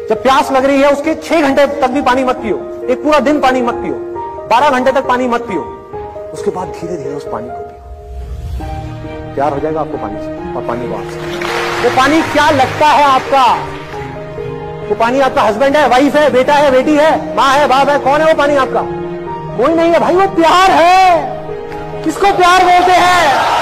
जब प्यास लग रही है उसके 6 घंटे तक भी पानी मत पियो, एक पूरा दिन पानी मत पियो, 12 घंटे तक पानी मत पियो, उसके बाद धीरे धीरे उस पानी को पियो। प्यार हो जाएगा आपको पानी से और पानी को आपसे। वो पानी क्या लगता है आपका? वो पानी आपका हस्बैंड है, वाइफ है, बेटा है, बेटी है, माँ है, बाप है, कौन है वो पानी आपका? कोई नहीं है भाई, वो प्यार है। किसको प्यार बोलते हैं?